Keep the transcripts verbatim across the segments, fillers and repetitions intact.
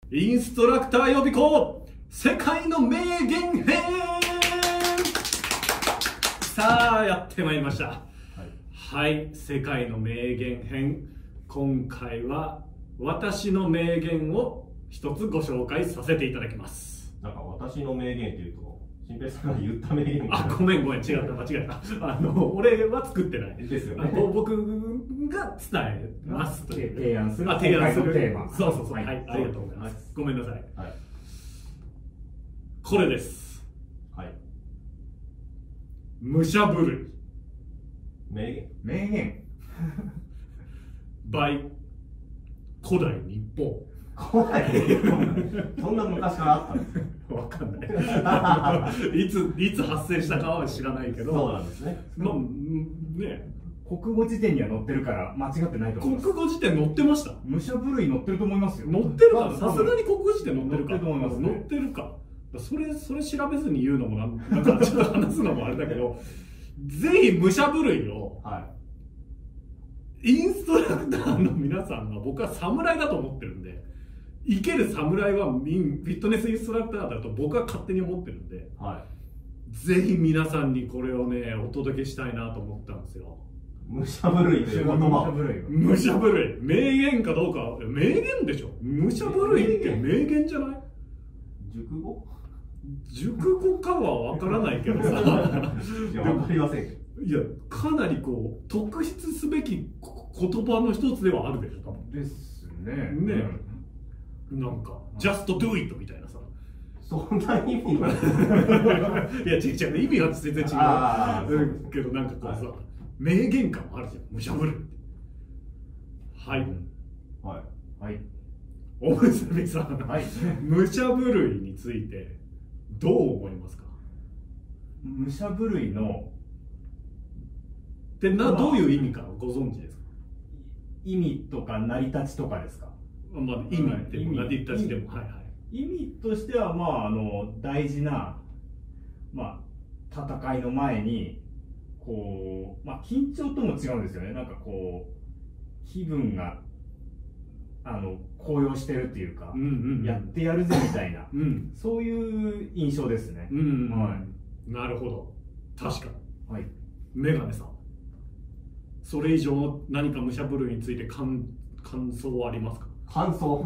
インストラクター予備校世界の名言編。さあやってまいりました。はい、はい、世界の名言編。今回は私の名言を一つご紹介させていただきます。 なんか私の名言っていうと新平さんが言った名言あ、ごめんごめん、違った、間違えた。あの俺は作ってないですよね。 僕が伝えますという提案する、 あ、提案するテーマ。 そうそうそう、 はい、 はい、ありがとうございます。ごめんなさい。 はい、 これです。 はい。 武者震い。 名言。 名言。 by 古代日本。 古代日本。そんな昔からあったんですか。 わかんない。いついつ発生したかは知らないけど。 そうなんですね。 まあね。 国語辞典には載ってるから間違ってないと思います。 国語辞典載ってました。 武者震い載ってると思いますよ。 載ってるか。さすがに国語辞典載ってるか。 載ってると思いますね。 載ってるか。それそれ調べずに言うのもなんなんかちょっと話すのもあれだけど、ぜひ武者震いを。はい。インストラクターの皆さんが僕は侍だと思ってるんで、生ける侍はフィットネスインストラクターだと僕は勝手に思ってるんで、はい、ぜひ皆さんにこれをねお届けしたいなと思ったんですよ。 武者震いという言葉。 武者震い、名言かどうか。名言でしょ。武者震いって名言じゃない？ 熟語？ 熟語かは分からないけどさ。 いや、分かりませんけど。 いや、かなりこう特筆すべき言葉の一つではあるでしょ、多分。 ですね。 ね、うん、なんか、just do it みたいなさ。 そんな意味の。 いや、違う違う、意味は全然違う。あうけど、なんかこうさ、はい、名言感もあるじゃん、武者震い。はい。 はい。はい。 おむすびさん、 はい、 武者震いについてどう思いますか？ 武者震いのでな、どういう意味かご存知ですか？ 意味とか成り立ちとかですか？ まあ、意味でも成り立ちでも、はいはい。 意味としては、まあ、あの大事な、まあ、戦いの前にこう、まあ、緊張とも違うんですよね。なんかこう気分があの高揚してるっていうか、うんうんうん、やってやるぜみたいな、うん、そういう印象ですね。うんうん、 はい、なるほど、確かに。はい、メガネさん、それ以上の何か武者震いについて感感想はありますか？ 感想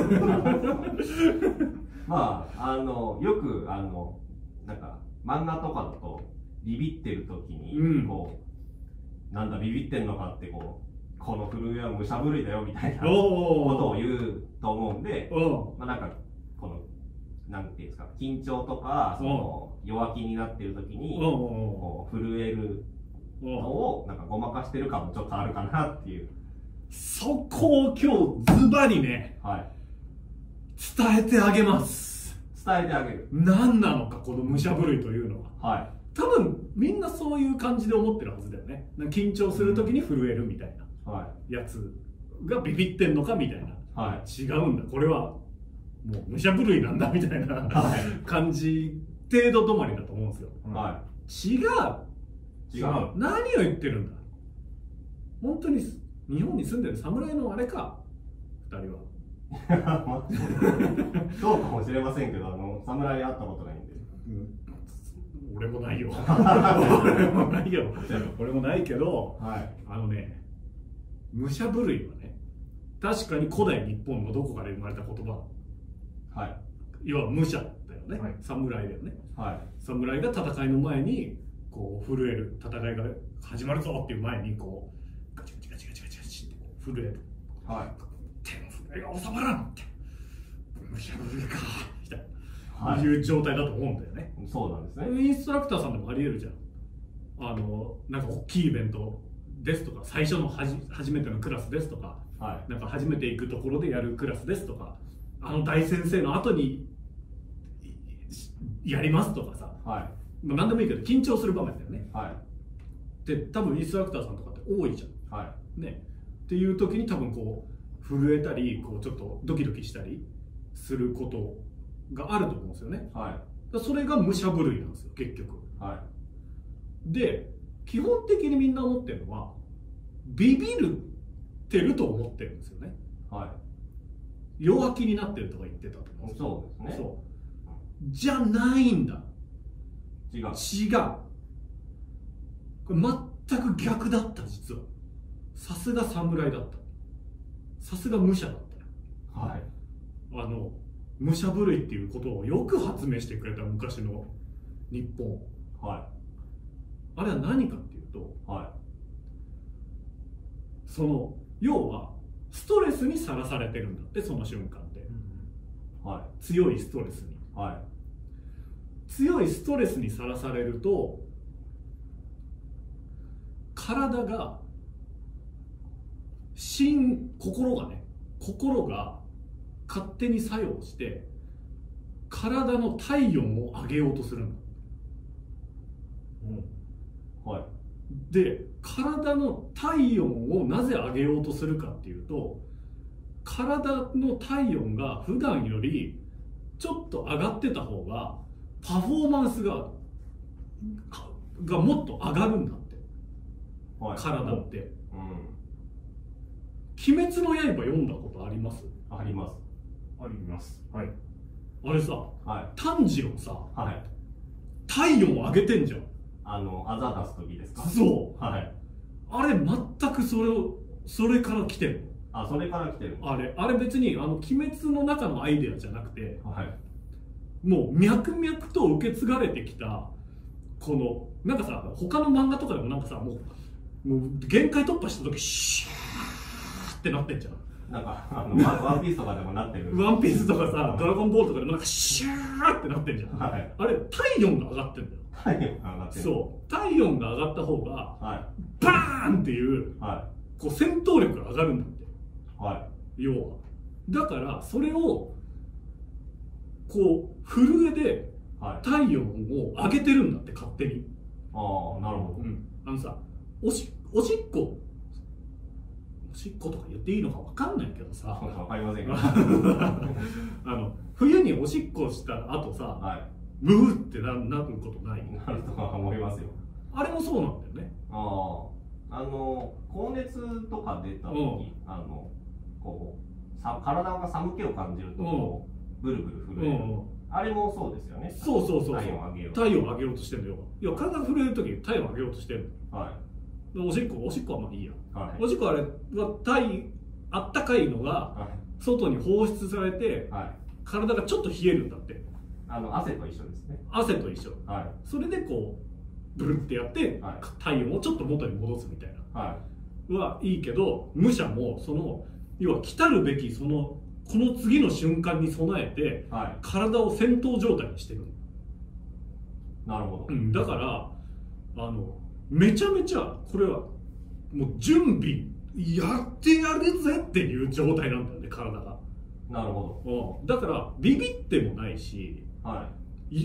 まあ、あのよくあのなんか漫画とかだとビビってる時に、うん、こうなんだビビってんのかってこうこの震いは武者震いだよみたいなことを言うと思うんで、まあ、なんかこのなんていうんですか、緊張とかその弱気になってる時にこう震えるのをなんかごまかしてる感もちょっとあるかなっていう。 そこを今日ズバリね、はい、伝えてあげます。 伝えてあげる。 何なのかこの武者震いというのは。はい、多分みんなそういう感じで思ってるはずだよね。緊張する時に震えるみたいなやつがビビってんのかみたいな、はい、違うんだ、これはもう武者震いなんだみたいな、はい、感じ程度止まりだと思うんですよ。はい、違う違う、何を言ってるんだ。本当に日本に住んでる侍のあれか、二人は。 そうかもしれませんけど、あの侍会ったことないんで。うん、 俺もないよ。俺もないよ。俺もないけど、はい、あのね、武者震いはね、確かに古代日本のどこから生まれた言葉。はい。要は武者だよね。はい、侍だよね。はい。侍が戦いの前にこう震える、戦いが始まるぞっていう前にこう。ガチガチガチガチガチガチってこう震える。はい。手の震えが収まらんって。武者震いかみたいな、はい、いう状態だと思うんだよね。 そうなんですね。 インストラクターさんでもありえるじゃん。あのなんか大きいイベントですとか、最初のはじ初めてのクラスですとか、はい、なんか初めて行くところでやるクラスですとか、あの大先生の後にやりますとかさ、はい、まあ何でもいいけど緊張する場面だよね。はい。で多分インストラクターさんとかって多いじゃん。はい、ね、っていう時に多分こう震えたりこうちょっとドキドキしたりすることがあると思うんですよね。はい、それが武者震いなんですよ結局。はい、で基本的にみんな思ってるのはビビるってると思ってるんですよね。はい、 弱気になってるとか言ってたと思う。 そうですね。 そうじゃないんだ。 違う。違う。 これ全く逆だった。実はさすが侍だった。さすが武者だったよ。 はい。 あの武者震いっていうことをよく発明してくれた昔の日本。 はい。 あれは何かっていうと、 はい。 その要はストレスにさらされてるんだって、その瞬間で、 はい、 強いストレスに、はい、強いストレスにさらされると体が心心がね心が勝手に作用して体の体温を上げようとするんだ、うん、はい。で体の体温をなぜ上げようとするかっていうと、体の体温が普段よりちょっと上がってた方がパフォーマンスががもっと上がるんだって、はい、体って、うん、鬼滅の刃読んだことあります？ あります。 あります。はい。 あれさ、はい、炭治郎さ、はい、体温を上げてんじゃん。 あの、あざ出す時ですか？ そう。はい。あれ、全くそれを、それから来てる。 あ、それから来てる。 あれ、あれ別に、あの、鬼滅の中のアイデアじゃなくて、 はい。 もう、脈々と受け継がれてきた、この、なんかさ、他の漫画とかでもなんかさ、もう、もう、限界突破した時、シューってなってんじゃん。 なんか、あの、ワンピースとかでもなってる。 ワンピースとかさ、ドラゴンボールとかでもなんか、シューってなってんじゃん。はい。あれ、体温が上がってんだよ。 体温が上がってる。 そう。体温が上がった方が、はい、バーンっていう、はい、こう戦闘力が上がるんだって。はい。要は。だから、それを、こう、震えで、体温を上げてるんだって、勝手に。 ああ、なるほど。 うん。あのさ、おし、おしっこ、おしっことか言っていいのか分かんないけどさ。 分かりませんけど。 あの、冬におしっこした後さ、はい、ブーってな, なることない？ なると思いますよ。 あれもそうなんだよね。 ああ、あの高熱とか出た時、うん、あのこうさ体が寒気を感じるとこう、うん、ブルブル震える、うん、あれもそうですよね。 そうそうそうそう。 体温を上げよう。 体温を上げようとしてるのよ。いや体が震える時体温を上げようとしてる。はい。おしっこおしっこはまあいいや。はい、おしっこあれは体あったかいのが外に放出されて、はい、体がちょっと冷えるんだって。 あの汗と一緒ですね。 汗と一緒、はい、それでこうブルってやって、はい、体温をちょっと元に戻すみたいな、はい、はいいけど、武者もその要は来たるべきそのこの次の瞬間に備えて、はい、体を戦闘状態にしてる。 なるほど、 うん、だからあのめちゃめちゃこれはもう準備やってやるぜっていう状態なんだよね、体が。 なるほど、うん、だからビビってもないし、はい、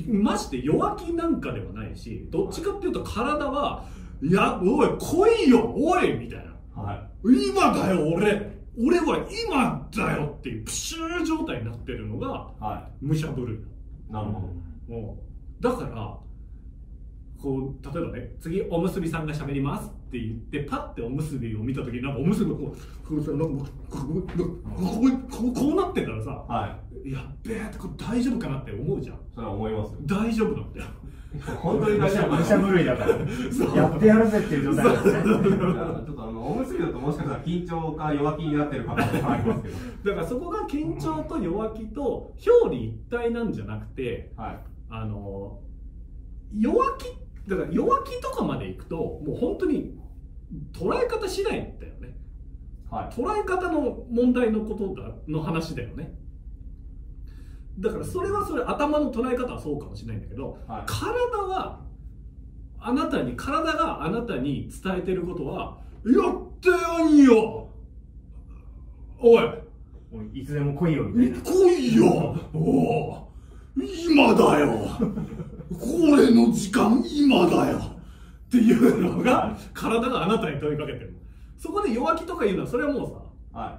まして弱気なんかではないし、どっちかっていうと体は「いやおい来いよおい!」みたいな、はい、今だよ俺俺は今だよっていうプシュー状態になってるのが、はい、武者震い。 なるほど、 うん、だからこう例えばね、次おむすびさんが喋りますって言ってパッておむすびを見た時になんかおむすびがこうこうなんかこうこうこうなってたらさ、はい、やっべえってこれ大丈夫かなって思うじゃん。 それは思いますよ。 大丈夫なんだよ。 本当に大丈夫。 武者震いだからやってやるぜっていう状態なんですね。ちょっとあのおむすびだともしかしたら緊張か弱気になってる可能性もありますけど。 だからそこが緊張と弱気と表裏一体なんじゃなくて、はい、あの弱気だから弱気とかまでいくともう本当に捉え方次第だよね、はい、捉え方の問題のことだの話だよね。だからそれはそれ頭の捉え方はそうかもしれないんだけど、はい、体はあなたに体があなたに伝えてることはやってやんよおいいつでも来いよみたいな。 来いよお今だよこれの時間今だよっていうのが体があなたに問いかけてる。そこで弱気とか言うのはそれはもうさ、はい、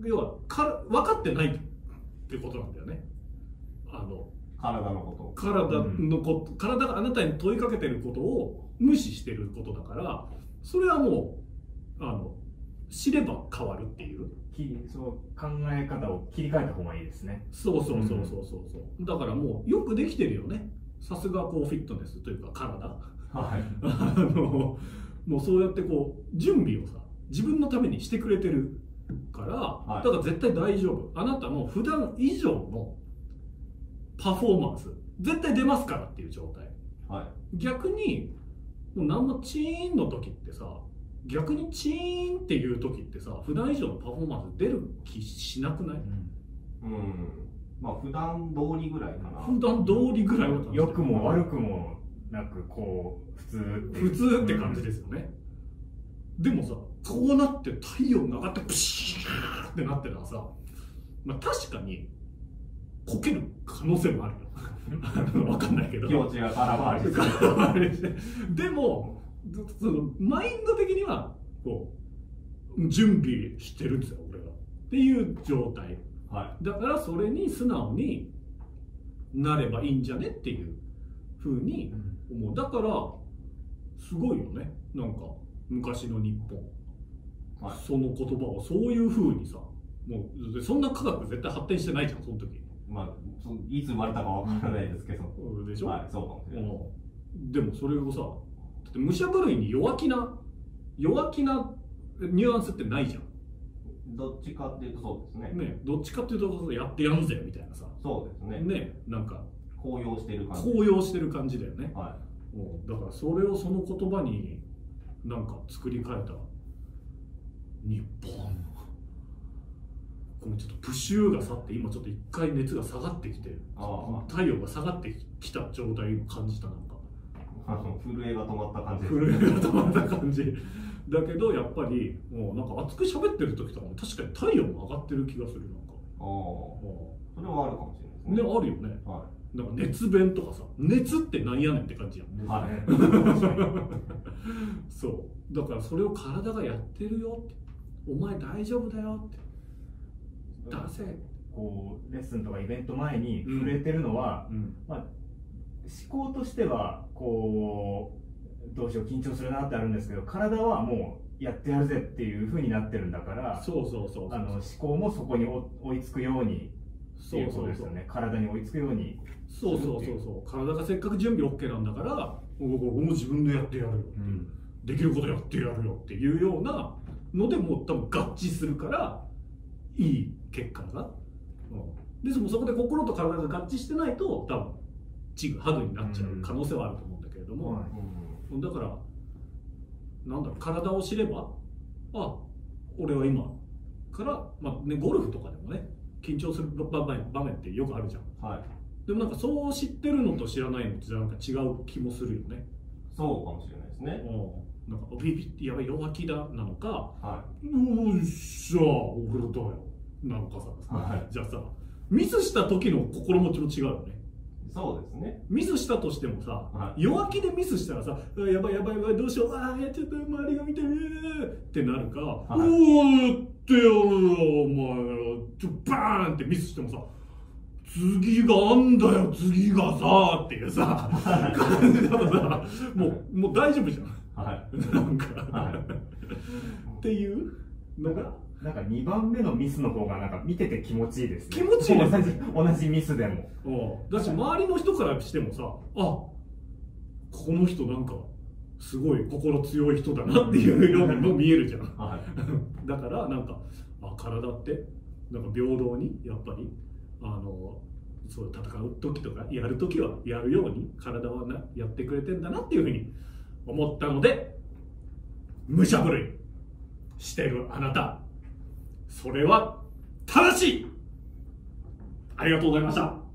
要はか分かってないってことなんだよね。あの体のこと、 体のこと、うん、体があなたに問いかけてることを無視してることだから、それはもうあの知れば変わるっていう、 そう考え方を切り替えた方がいいですね。 そうそうそうそうそうそう、うん、だからもうよくできてるよね。さすがこうフィットネスというか体、はい、あのもうそうやってこう準備をさ自分のためにしてくれてるから、はい、だから絶対大丈夫。あなたの普段以上のパフォーマンス絶対出ますからっていう状態、はい、逆にもう何もチーンの時ってさ、逆にチーンっていう時ってさ普段以上のパフォーマンス出る気しなくない？ うん、うん、まあ普段通りぐらいかな。 普段通りぐらいの感じ。 良くも悪くもなくこう普通普通って感じですよね、うん、でもさこうなって体温が上がってプシーってなってたらさ、まあ確かにこける可能性もあるよ分かんないけど気持ちが空回りしてでもそのマインド的にはこう準備してるんですよ俺はっていう状態、はい、だからそれに素直になればいいんじゃねっていうふうに思う。だからすごいよね、なんか昔の日本、はい、その言葉をそういうふうにさ、もうそんな科学絶対発展してないじゃんその時。 まあそいつ生まれたかわからないですけどでしょ、 はい、そうかもしれない。 でもそれをさ、だって武者震いに弱気な弱気なニュアンスってないじゃん。 どっちかっていうとそうですね。 ね、どっちかっていうとやってやんぜみたいなさ。 そうですね。 ね、なんか高揚してる感じ。 高揚してる感じだよね。 はい。 もうだからそれをその言葉になんか作り変えた日本。このちょっとプシューが去って今ちょっと一回熱が下がってきて、太陽が下がってきた状態を感じた。なんかあの震えが止まった感じ。 震えが止まった感じ。だけどやっぱりもうなんか熱く喋ってる時とかも確かに体温が上がってる気がする。なんかああ、それはあるかもしれないですね。 ね、あるよね。 はい。 なんか熱弁とかさ、熱ってなんやねんって感じやん。はい。そうだからそれを体がやってるよって、お前大丈夫だよって出せ。 こうレッスンとかイベント前に触れてるのは、うんうん、まあ、思考としてはこうどうしよう緊張するなってあるんですけど、体はもうやってやるぜっていう風になってるんだから、 そうそうそうそう、 あの思考もそこに追いつくようにっていうことですよね。体に追いつくように。 そうそうそうそう、体がせっかく準備 OK なんだから僕も自分でやってやるよ、うん、できることやってやるよっていうようなのでもう多分合致するからいい結果が、うん、でもそこで心と体が合致してないと多分ちぐはぐになっちゃう可能性はあると思うんだけれども、うん、だからなんだろう、体を知れば、あ、俺は今から、まあね、ゴルフとかでもね緊張する場面、場面ってよくあるじゃん、はい、でもなんかそう知ってるのと知らないのとなんか違う気もするよね。 そうかもしれないですね。 うん、なんかビビってやばい弱気だなのか、はい、よっしゃ俺だよなのかさ、はい、じゃあさミスした時の心持ちも違うよね。 そうですね。 ミスしたとしてもさ、はい、弱気でミスしたらさ、やばいやばいやばいどうしよう、ああやっちゃった周りが見てるってなるか、はい、おおやってやるよお前ちょバーンってミスしてもさ、次があんだよ次がさっていうさ感じだとさ、もうもう大丈夫じゃん、はい、なんか、はい、っていうのがなんかにばんめのミスの方がなんか見てて気持ちいいですね。 気持ちいいですね。同じ同じミスでも。 だし周りの人からしてもさ、あ、この人なんかすごい心強い人だなっていうようにも見えるじゃん。はい、だからなんかあ体ってなんか平等にやっぱりあのそう戦う時とかやる時はやるように体はなやってくれてんだなっていうふうに思ったので、武者震いしてるあなた、それは正しい。ありがとうございました。